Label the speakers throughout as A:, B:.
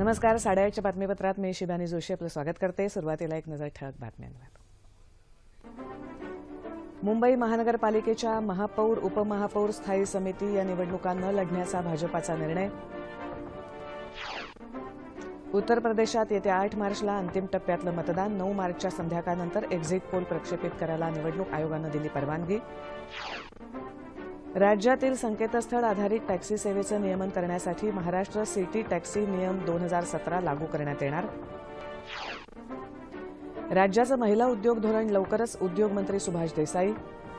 A: नमस्कार. 8:30च्या बातमीपत्रात मी शिबानी जोशी आपलं स्वागत करते. सुरुवातीला एक नजर ठळक बातम्यांवर. मुंबई महानगरपालिकेच्या महापौर उपमहापौर स्थायी समिती या निवडणुका न लढण्याचा भाजपाचा निर्णय. उत्तर प्रदेशात येत्या 8 मार्चला अंतिम टप्प्यातलं मतदान. 9 मार्चच्या संध्याकाळनंतर एक्झिट पोल प्रक्षेपित करायला निवडणूक आयोगानं दिली परवानगी. राज्यातील संकेतस्थळ आधारित टॅक्सी सेवेचं नियमन करण्यासाठी महाराष्ट्र सिटी टॅक्सी नियम 2017 लागू करण्यात येणार. राज्याचं महिला उद्योग धोरण लवकरच. उद्योगमंत्री सुभाष देसाई.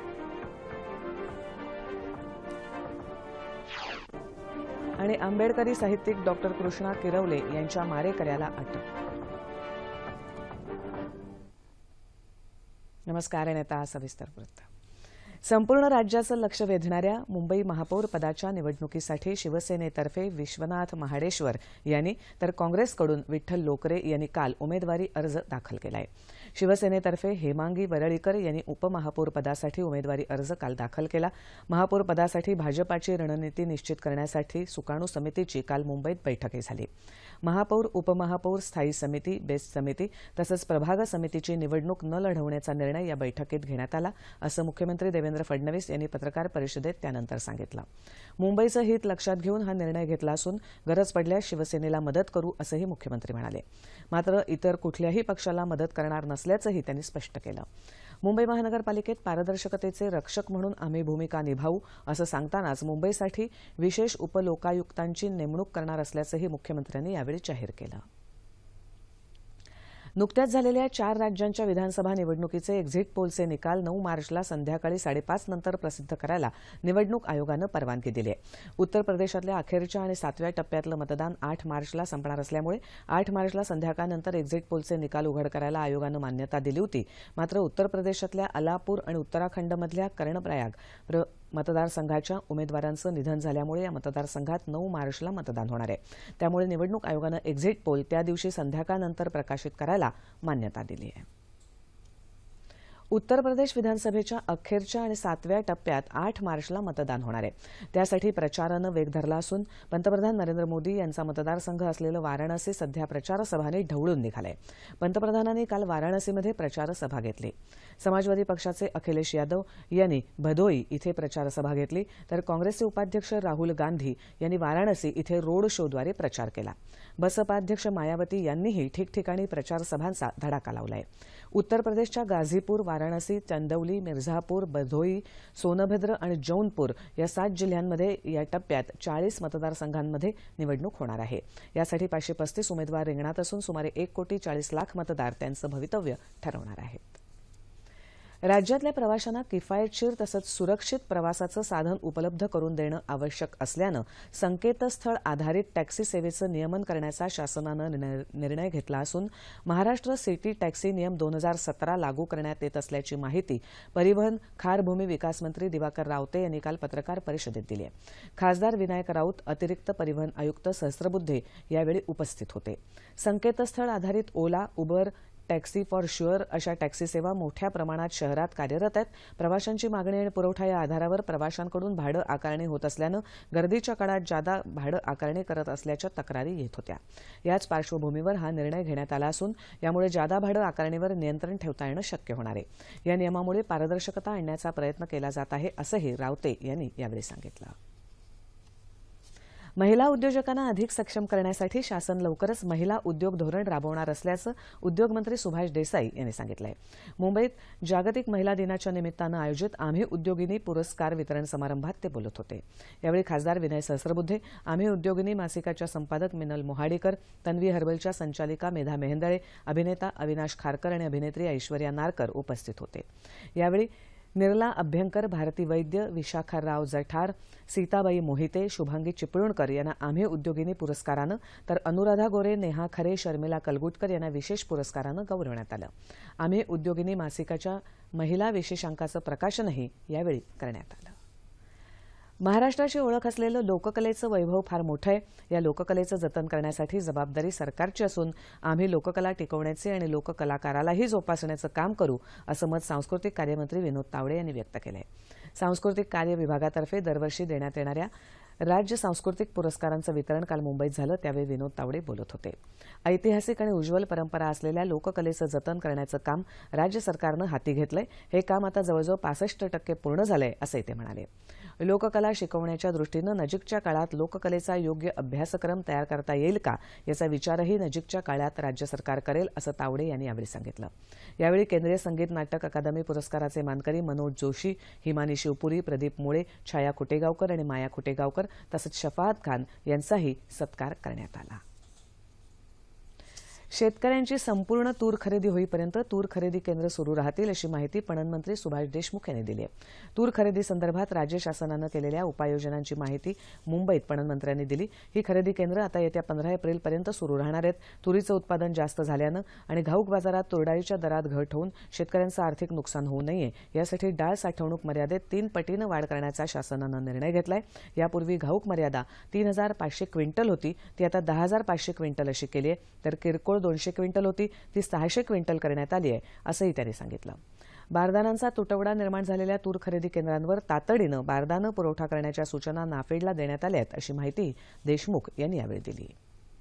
A: आणि आंबेडकरी साहित्यिक डॉक्टर कृष्णा किरवले यांच्या मारेकऱ्याला अटक. नमस्कार. आणि आता सविस्तर वृत्त. संपूर्ण राज्याचं लक्ष वेधणाऱ्या मुंबई महापौर पदाच्या निवडणुकीसाठी शिवसेनेतर्फे विश्वनाथ महाडेश्वर यांनी तर काँग्रेसकडून विठ्ठल लोकरे यांनी काल उमेदवारी अर्ज दाखल केला आहे. शिवसेनेतर्फे हेमांगी वरळीकर यांनी उपमहापौर पदासाठी उमेदवारी अर्ज काल दाखल केला. महापौर पदासाठी भाजपाची रणनीती निश्चित करण्यासाठी सुकाणू समितीची काल मुंबईत बैठकही झाली. महापौर उपमहापौर स्थायी समिती, बेस्ट समिती तसंच प्रभाग समितीची निवडणूक न लढवण्याचा निर्णय या बैठकीत घेण्यात आला, असं मुख्यमंत्री देवेंद्र फडणवीस यांनी पत्रकार परिषदेत त्यानंतर सांगितलं. मुंबईचं हित लक्षात घेऊन हा निर्णय घेतला असून गरज पडल्यास शिवसेनेला मदत करू असंही मुख्यमंत्री म्हणाले. मात्र इतर कुठल्याही पक्षाला मदत करणार नसल्याचंही त्यांनी स्पष्ट केलं. मुंबई महानगरपालिकेत पारदर्शकतेचे रक्षक म्हणून आम्ही भूमिका निभावू असं सांगतानाच मुंबईसाठी विशेष उपलोकायुक्तांची नेमणूक करणार असल्याचंही मुख्यमंत्र्यांनी यावेळी जाहीर केलं. नुकत्याच झालेल्या 4 राज्यांच्या विधानसभा निवडणुकीचे एक्झिट पोलचे निकाल 9 मार्चला संध्याकाळी 5:30 नंतर प्रसिद्ध करायला निवडणूक आयोगानं परवानगी दिली आहे. उत्तर प्रदेशातल्या अखेरच्या आणि 7व्या टप्प्यातलं मतदान 8 मार्चला संपणार असल्यामुळे 8 मार्चला संध्याकाळनंतर एक्झिट पोलचे निकाल उघड करायला आयोगानं मान्यता दिली होती. मात्र उत्तर प्रदेशातल्या अलापूर आणि उत्तराखंडमधल्या कर्णप्रयाग मतदारसंघाच्या उमेदवारांचं निधन झाल्यामुळे या मतदारसंघात 9 मार्चला मतदान होणार आहे. त्यामुळे निवडणूक आयोगानं एक्झिट पोल त्या दिवशी संध्याकाळनंतर प्रकाशित करायला मान्यता दिली आहे. उत्तर प्रदेश विधानसभेच्या अखेरच्या आणि 7व्या टप्प्यात 8 मार्चला मतदान होणार आहे. त्यासाठी प्रचारानं वेग धरला असून पंतप्रधान नरेंद्र मोदी यांचा मतदारसंघ असलेलं वाराणसी सध्या प्रचारसभांनी ढवळून निघालंय. पंतप्रधानांनी काल वाराणसीमध्ये प्रचारसभा घेतली. समाजवादी पक्षाचे अखिलेश यादव यांनी भदोई इथे प्रचारसभा घेतली, तर काँग्रेसचे उपाध्यक्ष राहुल गांधी यांनी वाराणसी इथे रोड शोद्वारे प्रचार केला. बसपा अध्यक्ष मायावती यांनीही ठिकठिकाणी प्रचारसभांचा धडाका लावलाय. उत्तर प्रदेशच्या गाझीपूर, वाराणसी, चंदौली, मिर्झापूर, भदोई, सोनभद्र आणि जौनपूर या 7 जिल्ह्यांमध्ये या टप्प्यात 40 मतदारसंघांमध्ये निवडणूक होणार आहे. यासाठी 535 उमेदवार रिंगणात असून सुमारे 1,40,00,000 मतदार त्यांचं भवितव्य ठरवणार आहेत. राज्यातल्या प्रवाशांना किफायतशीर तसंच सुरक्षित प्रवासाचं साधन उपलब्ध करून देणं आवश्यक असल्यानं संकेतस्थळ आधारित टॅक्सी सेवेचं नियमन करण्याचा शासनानं निर्णय घेतला असून महाराष्ट्र सिटी टॅक्सी नियम 2017 लागू करण्यात येत असल्याची माहिती परिवहन खारभूमी विकास मंत्री दिवाकर रावते यांनी काल पत्रकार परिषदेत दिली आहे. खासदार विनायक राऊत, अतिरिक्त परिवहन आयुक्त सहस्त्रबुद्धे यावेळी उपस्थित होते. संकेतस्थळ आधारित Ola, Uber, taxi for sure अशा टॅक्सी सेवा मोठ्या प्रमाणात शहरात कार्यरत आहेत. प्रवाशांची मागणी आणि पुरवठा या आधारावर प्रवाशांकडून भाडं आकारणी होत असल्यानं गर्दीच्या काळात जादा भाडं आकारणी करत असल्याच्या तक्रारी येत होत्या. याच पार्श्वभूमीवर हा निर्णय घेण्यात आला असून यामुळे जादा भाडं आकारणीवर नियंत्रण ठेवता येणं शक्य होणार आहे. या नियमामुळे पारदर्शकता आणण्याचा प्रयत्न केला जात आहे, असंही रावते यांनी यावेळी सांगितलं. महिला उद्योजकांना अधिक सक्षम करण्यासाठी शासन लवकरच महिला उद्योग धोरण राबवणार असल्याचं उद्योगमंत्री सुभाष देसाई यांनी सांगितलं आहे. मुंबईत जागतिक महिला दिनाच्या निमित्तानं आयोजित आम्ही उद्योगिनी पुरस्कार वितरण समारंभात ते बोलत होते. यावेळी खासदार विनय सहस्त्रबुद्धे, आम्ही उद्योगिनी मासिकाच्या संपादक मिनल मोहाडीकर, तन्वी हर्बलच्या संचालिका मेधा मेहेंदळे, अभिनेता अविनाश खारकर आणि अभिनेत्री ऐश्वर्या नारकर उपस्थित होते. यावेळी निर्ला अभ्यंकर, भारती वैद्य, विशाखा राव जठार, सीताबाई मोहिते, शुभांगी चिपळूणकर यांना आम्ही उद्योगिनी पुरस्कारानं तर अनुराधा गोरे, नेहा खरे, शर्मिला कलगुटकर यांना विशेष पुरस्कारानं गौरवण्यात आलं. आम्ही उद्योगिनी मासिकाच्या महिला विशेषांकाचं प्रकाशनही यावेळी करण्यात आलं. महाराष्ट्राची ओळख असलेलं लोककलेचं वैभव फार मोठं आहे. या लोककलेचं जतन करण्यासाठी जबाबदारी सरकारची असून आम्ही लोककला टिकवण्याचे आणि लोककलाकारालाही जोपासण्याचं काम करू, असं मत सांस्कृतिक कार्यमंत्री विनोद तावडे यांनी व्यक्त केलं आहे. सांस्कृतिक कार्य विभागातर्फे दरवर्षी देण्यात येणाऱ्या राज्य सांस्कृतिक पुरस्कारांचं वितरण काल मुंबईत झालं, त्यावेळी विनोद तावडे बोलत होते. ऐतिहासिक आणि उज्ज्वल परंपरा असलेल्या लोककलेचं जतन करण्याचं काम राज्य सरकारनं हाती घेतलंय. हे काम आता जवळजवळ 65% पूर्ण झालंय, असंही ते म्हणाले. लोककला शिकवण्याच्या दृष्टीनं नजीकच्या काळात लोककलेचा योग्य अभ्यासक्रम तयार करता येईल का, याचा विचारही नजीकच्या काळात राज्य सरकार करेल, असं तावडे यांनी यावेळी सांगितलं. यावेळी केंद्रीय संगीत नाटक अकादमी पुरस्काराचे मानकरी मनोज जोशी, हिमानी शिवपुरी, प्रदीप मुळे, छाया कुटेगावकर आणि माया कुटेगावकर तसंच शफाअत खान यांचाही सत्कार करण्यात आला. शेतकऱ्यांची संपूर्ण तूर खरेदी होईपर्यंत तूर खरेदी केंद्र सुरू राहतील, अशी माहिती पणन मंत्री सुभाष देशमुख यांनी दिली आहे. तूर खरेदी संदर्भात राज्य शासनानं केलेल्या उपाययोजनांची माहिती मुंबईत पणन मंत्र्यांनी दिली. ही खरेदी केंद्र आता येत्या 15 एप्रिलपर्यंत सुरू राहणार आहेत. तुरीचं उत्पादन जास्त झाल्यानं आणि घाऊक बाजारात तुरडाळीच्या दरात घट होऊन शेतकऱ्यांचं आर्थिक नुकसान होऊ नये यासाठी डाळ साठवणूक मर्यादेत 3 पटीनं वाढ करण्याचा शासनानं निर्णय घेतलाय. यापूर्वी घाऊक मर्यादा 3,500 क्विंटल होती, ती आता 10,500 क्विंटल अशी केली आहे. तर किरकोळ 200 क्विंटल होती, ती 600 क्विंटल करण्यात आली आहे, असंही त्यांनी सांगितलं. बारदानांचा तुटवडा निर्माण झालेल्या तूर खरेदी केंद्रांवर तातडीनं बारदानं पुरवठा करण्याच्या सूचना नाफेडला देण्यात आल्या आहेत, अशी माहिती देशमुख यांनी यावेळी दिली.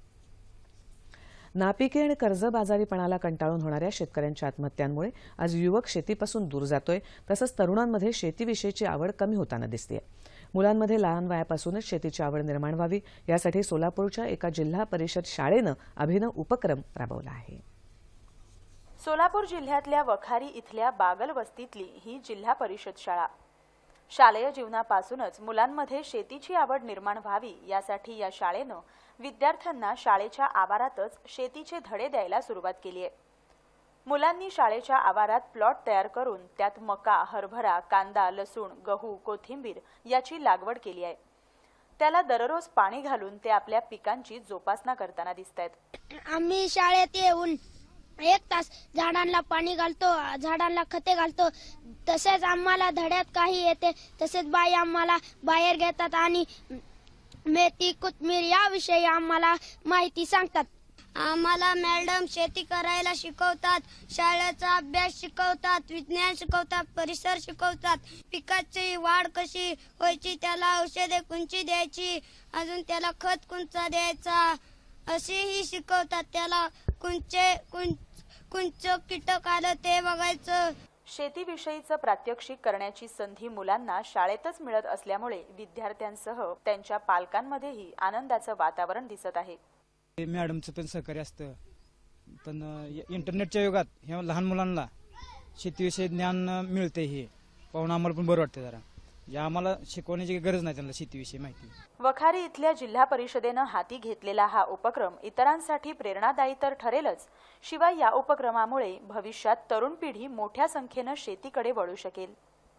A: नापिकी आणि कर्जबाजारीपणाला कंटाळून होणाऱ्या शेतकऱ्यांच्या आत्महत्यांमुळे आज युवक शेतीपासून दूर जातोय, तसंच तरुणांमध्ये शेतीविषयीची आवड कमी होताना दिसतेय. मुलांमध्ये लहान वयापासूनच शेतीची आवड निर्माण व्हावी यासाठी सोलापूरच्या एका जिल्हा परिषद शाळेनं अभिनव उपक्रम राबवला आहे.
B: सोलापूर जिल्ह्यातल्या वखारी इथल्या बागल वस्तीतली ही जिल्हा परिषद शाळा शालेय जीवनापासूनच मुलांमध्ये शेतीची आवड निर्माण व्हावी यासाठी या शाळेनं विद्यार्थ्यांना शाळेच्या आवारातच शेतीचे धडे द्यायला सुरुवात केली आहे. मुलांनी शाळेच्या आवारात प्लॉट तयार करून त्यात मका, हरभरा, कांदा, लसूण, गहू, कोथिंबीर याची लागवड केली आहे. त्याला दररोज पाणी घालून ते आपल्या पिकांची जोपासना करताना दिसतायत.
C: आम्ही शाळेत येऊन 1 तास झाडांना पाणी घालतो, झाडांना खते घालतो. तसेच आम्हाला धड्यात काही येते, तसेच बाई आम्हाला बाहेर घेतात आणि मेथी, कोथिंबीर याविषयी आम्हाला माहिती सांगतात. आम्हाला मॅडम शेती करायला शिकवतात, शाळेचा अभ्यास शिकवतात, विज्ञान शिकवतात, परिसर शिकवतात, पिकाची वाढ कशी व्हायची, त्याला औषधे कोणची द्यायची, अजून त्याला खत कोणचा द्यायचा असेही शिकवतात. त्याला कोणचं कीटक आलं ते बघायचं.
B: शेतीविषयीचं प्रात्यक्षिक करण्याची संधी मुलांना शाळेतच मिळत असल्यामुळे विद्यार्थ्यांसह त्यांच्या पालकांमध्येही आनंदाचं वातावरण दिसत आहे.
D: मॅडमचं पण सहकार्य असतं, पण इंटरनेटच्या युगात ह्या लहान मुलांना शेतीविषयी ज्ञान मिळते, हे पाहून आम्हाला पण बरं वाटतं. जरा या आम्हाला शिकवण्याची गरज नाही त्यांना शेतीविषयी माहिती.
B: वखारी इथल्या जिल्हा परिषदेनं हाती घेतलेला हा उपक्रम इतरांसाठी प्रेरणादायी तर ठरेलच, शिवाय या उपक्रमामुळे भविष्यात तरुण पिढी मोठ्या संख्येनं शेतीकडे वळू शकेल.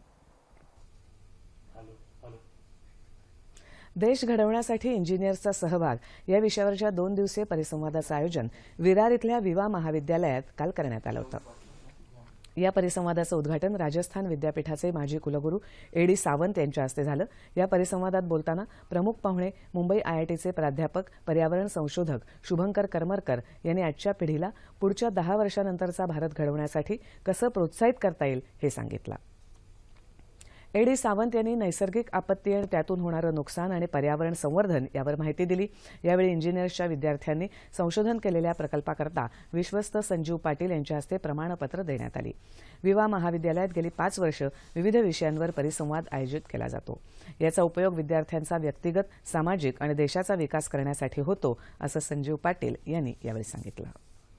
A: देश घडवण्यासाठी इंजिनियर्सचा सहभाग या विषयावरच्या 2 दिवसीय परिसंवादाचं आयोजन विरार इथल्या विवा महाविद्यालयात काल करण्यात आलं होतं. या परिसंवादाचं उद्घाटन राजस्थान विद्यापीठाचे माजी कुलगुरू ए.डी. सावंत यांच्या हस्ते झालं. या परिसंवादात बोलताना प्रमुख पाहुणे मुंबई IITचे प्राध्यापक, पर्यावरण संशोधक शुभंकर करमरकर यांनी आजच्या पिढीला पुढच्या 10 वर्षांनंतरचा भारत घडवण्यासाठी कसं प्रोत्साहित करता येईल हे सांगितलं. ए.डी. सावंत यांनी नैसर्गिक आपत्ती आणि त्यातून होणारं नुकसान आणि पर्यावरण संवर्धन यावर माहिती दिली. यावेळी इंजिनियर्सच्या विद्यार्थ्यांनी संशोधन केलेल्या प्रकल्पाकरता विश्वस्त संजीव पाटील यांच्या हस्ते प्रमाणपत्र देण्यात आली. विवा महाविद्यालयात गेली 5 वर्ष विविध विषयांवर परिसंवाद आयोजित केला जातो. याचा उपयोग विद्यार्थ्यांचा व्यक्तिगत, सामाजिक आणि देशाचा विकास करण्यासाठी होतो, असं संजीव पाटील यांनी यावेळी सांगितलं.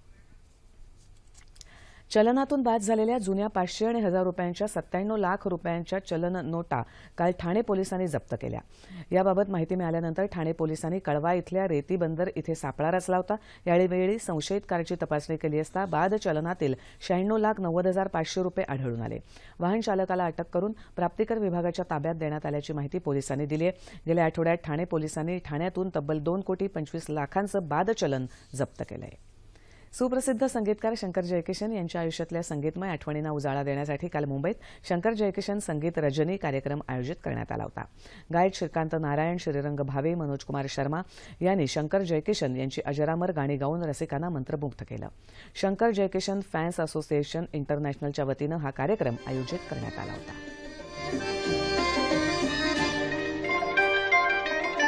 A: चलनातून बाद झालेल्या जुन्या 500 आणि 1000 रुपयांच्या 97 लाख रुपयांच्या चलन नोटा काल ठाणे पोलिसांनी जप्त केल्या. याबाबत माहिती मिळाल्यानंतर ठाणे पोलिसांनी कळवा इथल्या रेती बंदर इथे सापळा रचला होता. यावेळी संशयित कारची तपासणी केली असता बाद चलनातील 96,90,500 रुपये आढळून आले. वाहन चालकाला अटक करून प्राप्तिकर विभागाच्या ताब्यात देण्यात आल्याची माहिती पोलिसांनी दिली आहे. गेल्या आठवड्यात ठाणे पोलिसांनी ठाण्यातून तब्बल 2,25,00,000चं बाद चलन जप्त केलं आहे. सुप्रसिद्ध संगीतकार शंकर जयकिशन यांच्या आयुष्यातल्या संगीतमय आठवणींना उजाळा देण्यासाठी काल मुंबईत शंकर जयकिशन संगीत रजनी कार्यक्रम आयोजित करण्यात आला होता. गायक श्रीकांत नारायण, श्रीरंग भावे, मनोज कुमार शर्मा यांनी शंकर जयकिशन यांची अजरामर गाणी गाऊन रसिकांना मंत्रमुग्ध केलं. शंकर जयकिशन फॅन्स असोसिएशन इंटरनॅशनलच्या वतीनं हा कार्यक्रम आयोजित करण्यात आला होता.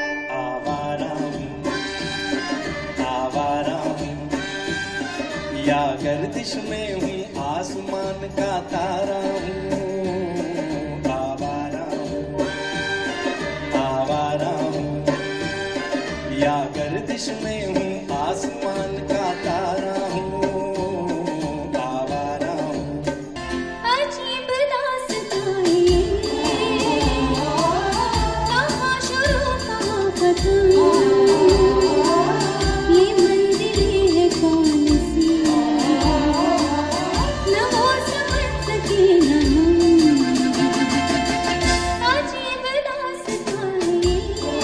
E: या गर्दिश में हूँ आसमान का तारा हूँ, आवारा हूँ, आवारा हूँ। या गर्दिश में हूँ आसमान का तारा हूँ, आवारा हूँ।
F: अजीब दास्तां ये, कहाँ शुरू कहाँ खत्म, ये मंजिलें है कौन सी, न वो समझ सके न हम। अजीब दास्तां ये,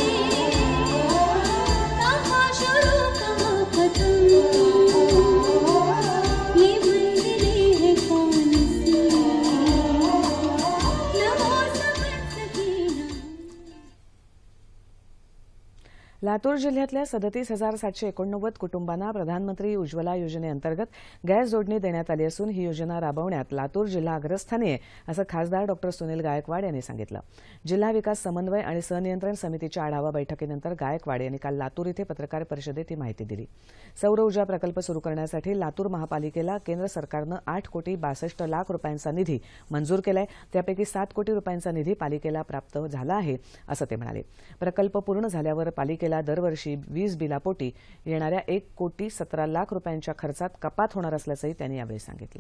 F: कहाँ शुरू कहाँ खत्म, ये मंजिलें है कौन सी, न वो समझ सके न हम।
A: लातूर जिल्ह्यातल्या 37,789 कुटुंबांना प्रधानमंत्री उज्ज्वला योजनेअंतर्गत गॅस जोडणी देण्यात आली असून ही योजना राबवण्यात लातूर जिल्हा अग्रस्थानी आहे असं खासदार डॉ सुनील गायकवाड यांनी सांगितलं। जिल्हा विकास समन्वय आणि सनियंत्रण समितीच्या आढावा बैठकीनंतर गायकवाड यांनी काल लातूर इथे पत्रकार परिषदेत ही माहिती दिली। सौर ऊर्जा प्रकल्प सुरू करण्यासाठी लातूर महापालिकेला केंद्र सरकारनं 8,62,00,000 रुपयांचा निधी मंजूर केलाय। त्यापैकी 7 कोटी रुपयांचा निधी पालिकेला प्राप्त झाला आहे असं ते म्हणाले। प्रकल्प पूर्ण झाल्यावर पालिकेला दरवर्षी वीज बिलापोटी येणाऱ्या 1,17,00,000 रुपयांच्या खर्चात कपात होणार असल्याचंही त्यांनी यावेळी सांगितलं।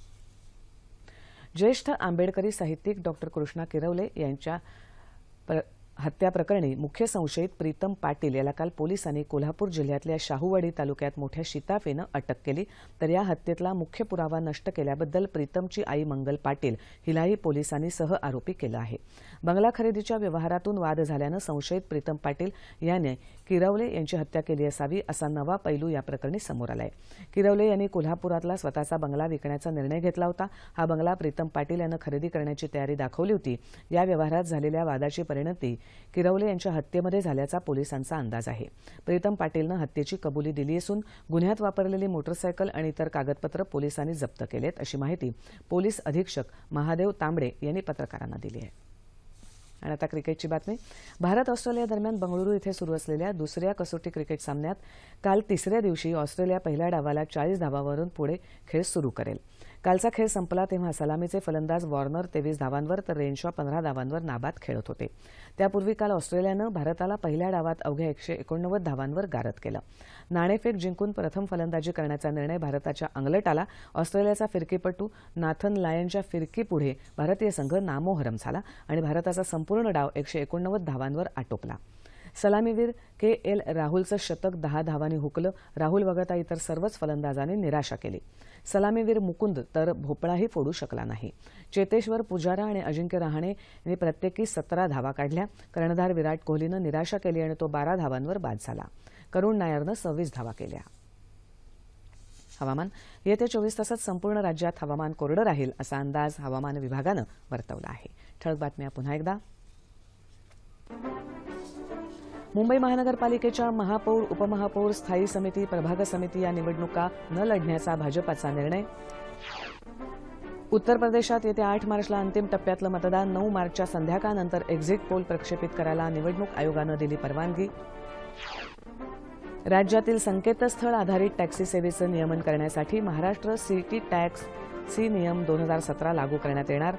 A: ज्येष्ठ आंबेडकरी साहित्यिक डॉ कृष्णा किरवले यांच्या हत्या प्रकरणी मुख्य संशयित प्रीतम पाटील याला काल पोलिसांनी कोल्हापूर जिल्ह्यातल्या शाहूवाडी तालुक्यात मोठ्या शिताफेनं अटक केली। तर या हत्येतला मुख्य पुरावा नष्ट केल्याबद्दल प्रीतमची आई मंगल पाटील हिलाही पोलिसांनी सह आरोपी केलं आहे। बंगला खरेदीच्या व्यवहारातून वाद झाल्यानं संशयित प्रीतम पाटील याने किरवले यांची हत्या केली असावी असा नवा पैलू या प्रकरणी समोर आलाय। किरवले यांनी कोल्हापुरातला स्वतःचा बंगला विकण्याचा निर्णय घेतला होता। हा बंगला प्रीतम पाटील यानं खरेदी करण्याची तयारी दाखवली होती। या व्यवहारात झालेल्या वादाची परिणती किरवले यांच्या हत्येमध्ये झाल्याचा पोलिसांचा अंदाज आहे। प्रीतम पाटीलनं हत्येची कबुली दिली असून गुन्ह्यात वापरलेली मोटरसायकल आणि इतर कागदपत्र पोलिसांनी जप्त केलेत अशी माहिती पोलीस अधीक्षक महादेव तांबडे यांनी पत्रकारांना दिली आहे। आणि आता क्रिकेटची बातमी। भारत ऑस्ट्रेलिया दरम्यान बंगळुरू इथे सुरू असलेल्या दुसऱ्या कसोटी क्रिकेट सामन्यात काल तिसऱ्या दिवशी ऑस्ट्रेलिया पहिल्या डावाला 40 धावांवरून पुढे खेळ सुरू करेल। कालचा खेळ संपला तेव्हा सलामीचे फलंदाज वॉर्नर 23 धावांवर तर रेनशॉ 15 धावांवर नाबाद खेळत होते। त्यापूर्वी काल ऑस्ट्रेलियानं भारताला पहिल्या डावात अवघ्या 189 धावांवर गारद केलं। नाणेफेक जिंकून प्रथम फलंदाजी करण्याचा निर्णय भारताच्या अंगलट आला। ऑस्ट्रेलियाचा फिरकीपटू नाथन लायनच्या फिरकीपुढे भारतीय संघ नामोहरम झाला आणि भारताचा संपूर्ण डाव 189 धावांवर आटोपला। सलामीवीर के.एल. राहुलचं शतक 10 धावांनी हुकलं। राहुल वगळता इतर सर्वच फलंदाजांनी निराशा केली। सलामीवीर मुकुंद तर भोपळाही फोडू शकला नाही। चेतेश्वर पुजारा आणि अजिंक्य रहाणे यांनी प्रत्येकी 17 धावा काढल्या। कर्णधार विराट कोहलीनं निराशा केली आणि तो 12 धावांवर बाद झाला। करुण नायरनं 26 धावा केल्या। हवामान। येत्या 24 तासात संपूर्ण राज्यात हवामान कोरडं राहील असा अंदाज हवामान विभागानं वर्तवला आहे। ठळक बातम्या पुन्हा एकदा। मुंबई महानगरपालिकेच्या महापौर, उपमहापौर, स्थायी समिती, प्रभाग समिती या निवडणुका न लढण्याचा भाजपाचा निर्णय। उत्तर प्रदेशात येत्या 8 मार्चला अंतिम टप्प्यातलं मतदान। 9 मार्चच्या संध्याकाळनंतर एक्झिट पोल प्रक्षेपित करायला निवडणूक आयोगानं दिली परवानगी। राज्यातील संकेतस्थळ आधारित टॅक्सी सेवेचं नियमन करण्यासाठी महाराष्ट्र सिटी टॅक्स सी नियम 2017 लागू करण्यात येणार।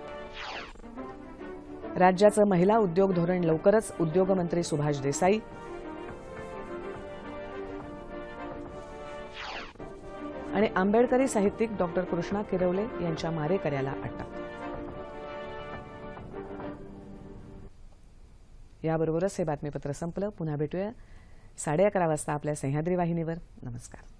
A: राज्याचं महिला उद्योग धोरण लवकरच, उद्योगमंत्री सुभाष देसाई। आणि आंबेडकरी साहित्यिक डॉ कृष्णा किरवले यांच्या मारेकऱ्याला अटक। याबरोबरच हे बातमीपत्र संपलं। पुन्हा भेटूया 11:30 वाजता आपल्या सह्याद्री वाहिनीवर। नमस्कार।